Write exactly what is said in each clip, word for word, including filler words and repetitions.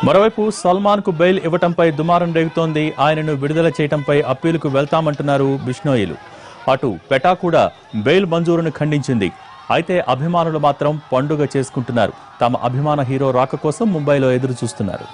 మరోవైపు సల్మాన్ కు బెయిల్ ఇవ్వటంపై దుమారం రేగుతోంది. ఆయనను విడుదల చేయటంపై అప్పీలుకు వెళ్తామంటున్నారు బిష్నోయిలు. అటు పెటా కూడా బెయిల్ మంజూరును ఖండించింది. అయితే అభిమానులు మాత్రం పండుగ చేసుకుంటున్నారు. తమ అభిమాన హీరో రాక కోసం ముంబైలో ఎదురు చూస్తున్నారు.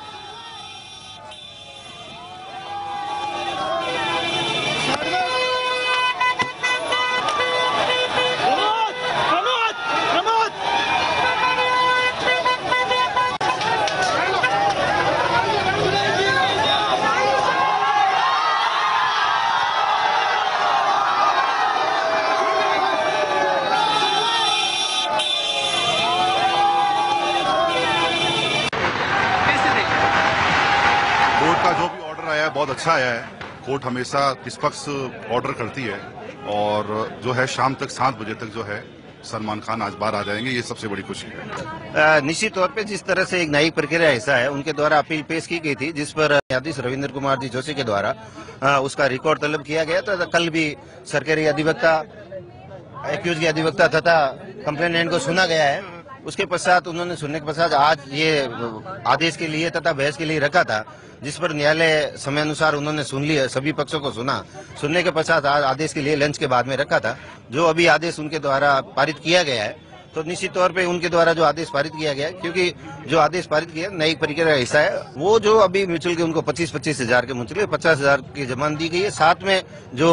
कोर्ट का जो भी ऑर्डर आया है बहुत अच्छा आया है। कोर्ट हमेशा निष्पक्ष ऑर्डर करती है और जो है शाम तक सात बजे तक जो है सलमान खान आज बाहर आ जाएंगे, ये सबसे बड़ी खुशी है। निश्चित तौर पे जिस तरह से एक न्यायिक प्रक्रिया ऐसा है, उनके द्वारा अपील पेश की गई थी जिस पर न्यायाधीश रविंद्र कुमार जी जोशी के द्वारा उसका रिकॉर्ड तलब किया गया। तो कल भी सरकारी अधिवक्ता, एक्यूज के अधिवक्ता तथा कंप्लेनेंट को सुना गया है। उसके पश्चात उन्होंने सुनने के पश्चात आज ये आदेश के लिए तथा बहस के लिए रखा था, जिस पर न्यायालय समय अनुसार उन्होंने सुन लिया, सभी पक्षों को सुना। सुनने के पश्चात आज आदेश के लिए लंच के बाद में रखा था। जो अभी आदेश उनके द्वारा पारित किया गया है, तो निश्चित तौर पे उनके द्वारा जो आदेश पारित किया गया है, क्योंकि जो आदेश पारित किया न्यायिक प्रक्रिया ऐसा है, वो जो अभी म्यूचुअल के उनको पच्चीस पच्चीस हजार के म्यूचुअल पचास हजार की जमानत दी गई है। साथ में जो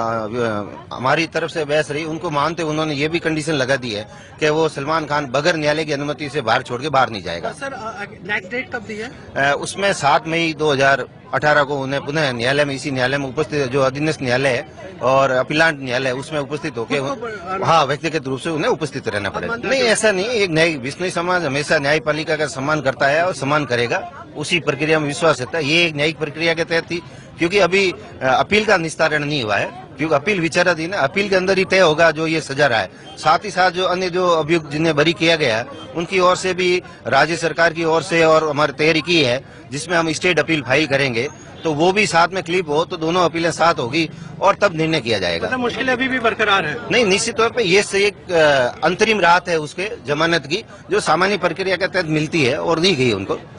हमारी तरफ से बहस रही, उनको मानते उन्होंने ये भी कंडीशन लगा दी है कि वो सलमान खान बगैर न्यायालय की अनुमति से बाहर छोड़ के बाहर नहीं जाएगा। सर नेक्स्ट डेट कब दी है? उसमें सात मई दो हजार अठारह को उन्हें पुनः न्यायालय में, इसी न्यायालय में उपस्थित, जो अधीनस्थ न्यायालय है और अपीलांट न्यायालय, उसमें उपस्थित होकर हाँ व्यक्तिगत रूप से उन्हें उपस्थित रहना पड़ेगा। नहीं, ऐसा नहीं। एक न्यायिक बिश्नोई समाज हमेशा न्यायपालिका का सम्मान करता है और सम्मान करेगा, उसी प्रक्रिया में विश्वास रहता है। ये एक न्यायिक प्रक्रिया के तहत थी, क्योंकि अभी अपील का निस्तारण नहीं हुआ है, क्योंकि अपील विचाराधीन है। अपील के अंदर ही तय होगा जो ये सजा रहा है। साथ ही साथ जो अन्य जो अभियुक्त जिन्हें बरी किया गया है, उनकी ओर से भी राज्य सरकार की ओर से और हमारी तैयारी की है, जिसमें हम स्टेट अपील फाइल करेंगे, तो वो भी साथ में क्लिप हो, तो दोनों अपीलें साथ होगी और तब निर्णय किया जाएगा। मतलब मुश्किलें अभी भी बरकरार है? नहीं, निश्चित तौर पे ये से एक अंतरिम राहत है उसके जमानत की, जो सामान्य प्रक्रिया के तहत मिलती है और दी गई उनको।